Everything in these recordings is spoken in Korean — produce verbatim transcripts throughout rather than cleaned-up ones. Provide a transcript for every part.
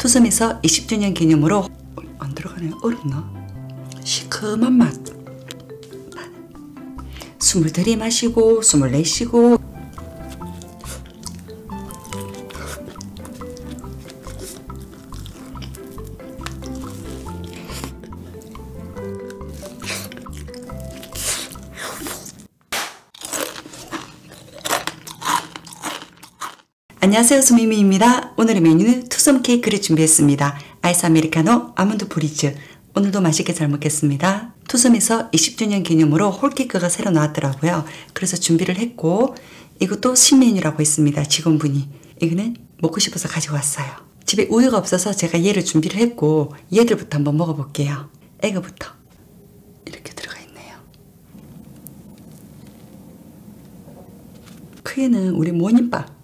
투썸에서 이십 주년 기념으로 안 들어가네요. 어렵나? 시큼한 맛. 숨을 들이마시고 숨을 내쉬고. 안녕하세요, 수미미입니다. 오늘의 메뉴는 투썸 케이크를 준비했습니다. 아이스 아메리카노, 아몬드 브리즈. 오늘도 맛있게 잘 먹겠습니다. 투썸에서 이십 주년 기념으로 홀케이크가 새로 나왔더라고요. 그래서 준비를 했고, 이것도 신메뉴라고 했습니다. 직원분이. 이거는 먹고 싶어서 가지고 왔어요. 집에 우유가 없어서 제가 얘를 준비를 했고, 얘들부터 한번 먹어볼게요. 에그부터. 이렇게 들어가 있네요. 크기는 우리 모닝빵.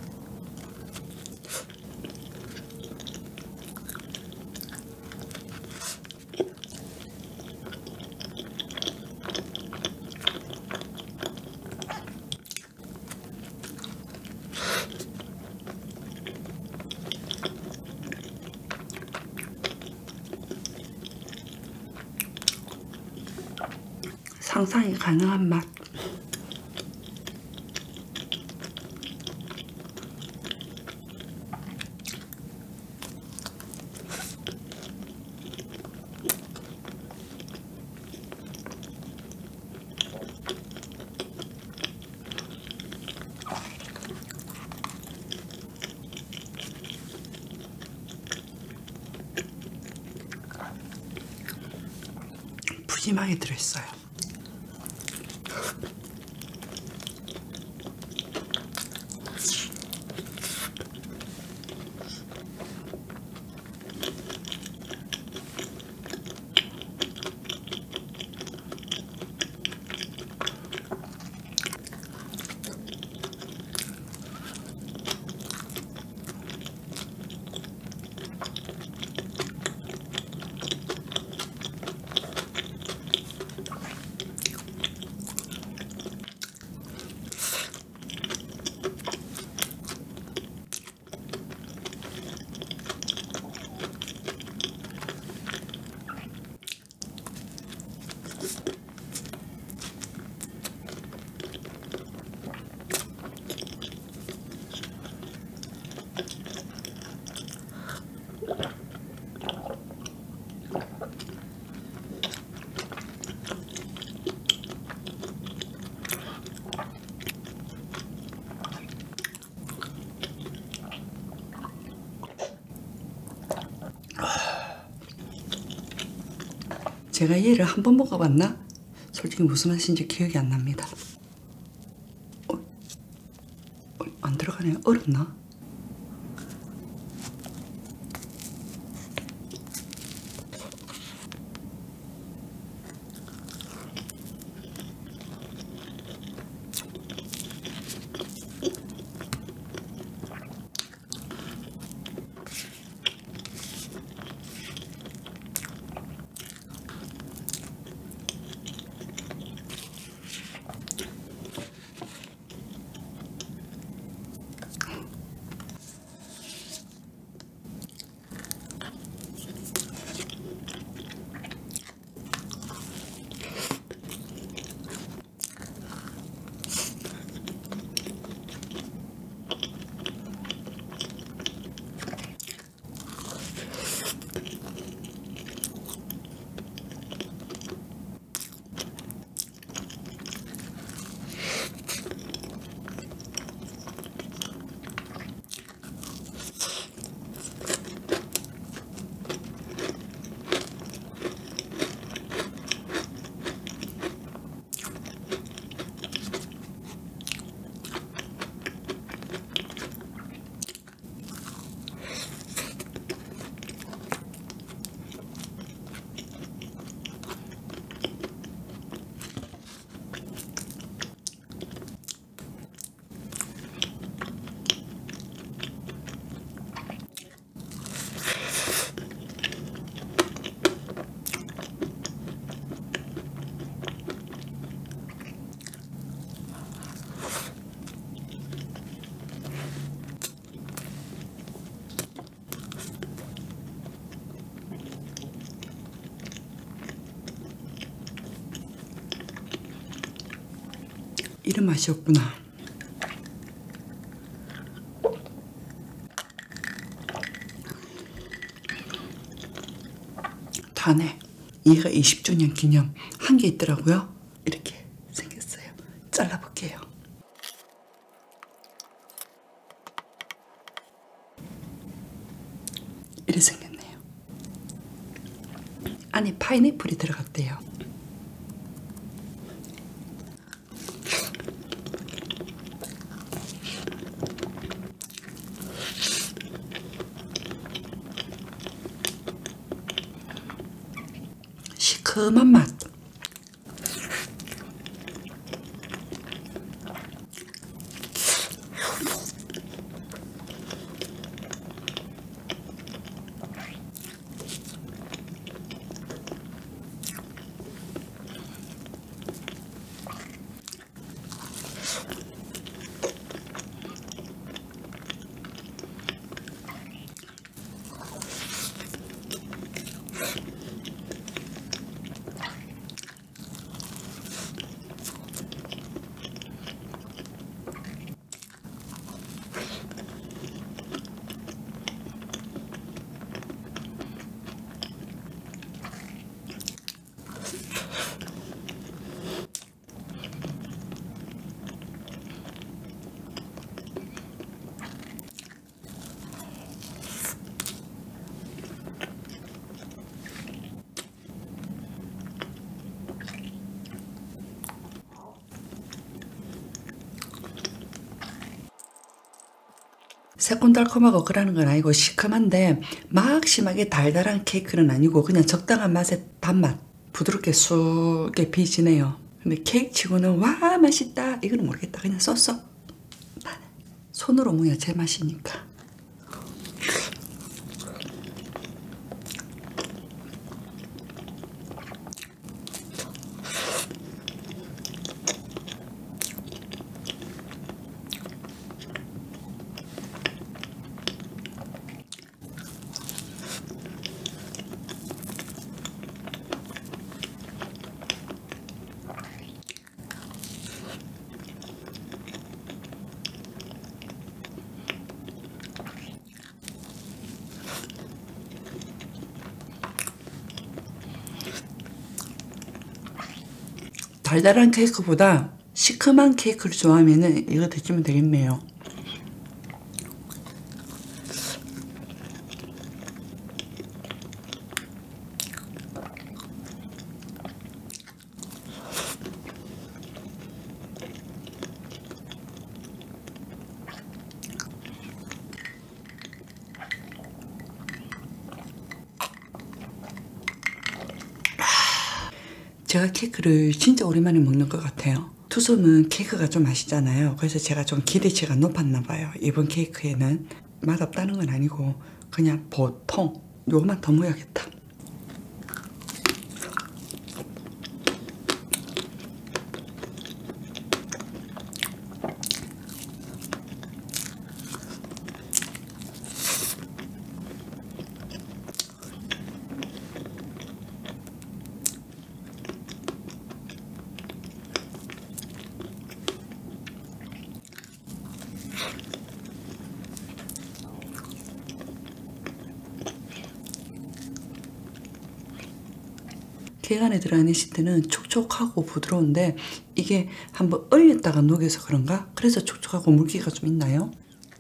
상상이 가능한 맛. 푸짐하게 들어있어요. 제가 얘를 한 번 먹어봤나? 솔직히 무슨 맛인지 기억이 안 납니다. 어? 어, 안 들어가네요. 어렵나? 이런 맛이었구나. 다네. 얘가 이십 주년 기념 한 개 있더라고요. 이렇게 생겼어요. 잘라볼게요. 이렇게 생겼네요. 안에 파인애플이 들어갔대요. 시큼한 맛. 새콤달콤하고 그러는 건 아니고 시큼한데 막 심하게 달달한 케이크는 아니고 그냥 적당한 맛의 단맛, 부드럽게 쑥게 비지네요. 근데 케이크 치고는 와 맛있다 이거는 모르겠다. 그냥 쏘쏘 손으로 무야 제 맛이니까. 달달한 케이크보다 시큼한 케이크를 좋아하면 이거 드시면 되겠네요. 제가 케이크를 진짜 오랜만에 먹는 것 같아요. 투솜은 케이크가 좀 맛있잖아요. 그래서 제가 좀 기대치가 높았나 봐요. 이번 케이크에는 맛없다는 건 아니고 그냥 보통 요것만 더 먹어야겠다. 케이크 안에 들어가는 시트는 촉촉하고 부드러운데 이게 한번 얼렸다가 녹여서 그런가? 그래서 촉촉하고 물기가 좀 있나요?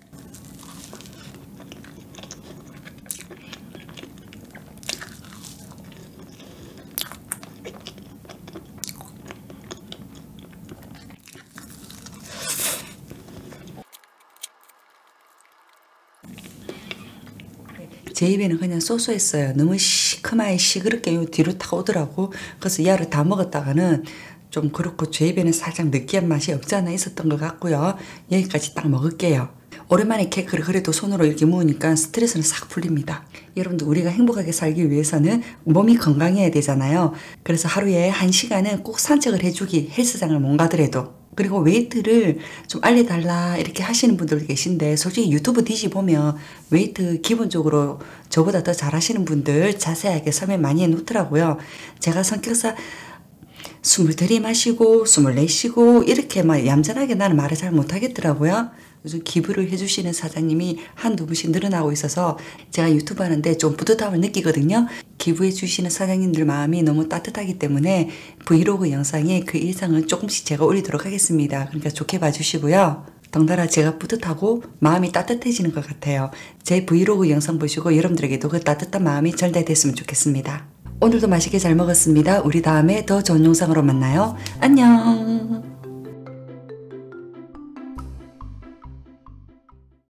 제 입에는 그냥 쏘쏘했어요. 너무 시큼하게 시그럽게 요 뒤로 타 오더라고. 그래서 야를 다 먹었다가는 좀 그렇고 제 입에는 살짝 느끼한 맛이 없지 않아 있었던 것 같고요. 여기까지 딱 먹을게요. 오랜만에 케이크를 그래도 손으로 이렇게 모으니까 스트레스는 싹 풀립니다. 여러분들 우리가 행복하게 살기 위해서는 몸이 건강해야 되잖아요. 그래서 하루에 한 시간은 꼭 산책을 해주기, 헬스장을 못 가더라도. 그리고 웨이트를 좀 알려달라 이렇게 하시는 분들 계신데 솔직히 유튜브 뒤집어보면 웨이트 기본적으로 저보다 더 잘하시는 분들 자세하게 설명 많이 해놓더라고요. 제가 성격상 숨을 들이마시고 숨을 내쉬고 이렇게 막 얌전하게 나는 말을 잘 못하겠더라고요. 요즘 기부를 해주시는 사장님이 한두 분씩 늘어나고 있어서 제가 유튜브 하는데 좀 뿌듯함을 느끼거든요. 기부해 주시는 사장님들 마음이 너무 따뜻하기 때문에 브이로그 영상에 그 일상을 조금씩 제가 올리도록 하겠습니다. 그러니까 좋게 봐주시고요. 덩달아 제가 뿌듯하고 마음이 따뜻해지는 것 같아요. 제 브이로그 영상 보시고 여러분들에게도 그 따뜻한 마음이 전달됐으면 좋겠습니다. 오늘도 맛있게 잘 먹었습니다. 우리 다음에 더 좋은 영상으로 만나요. 안녕.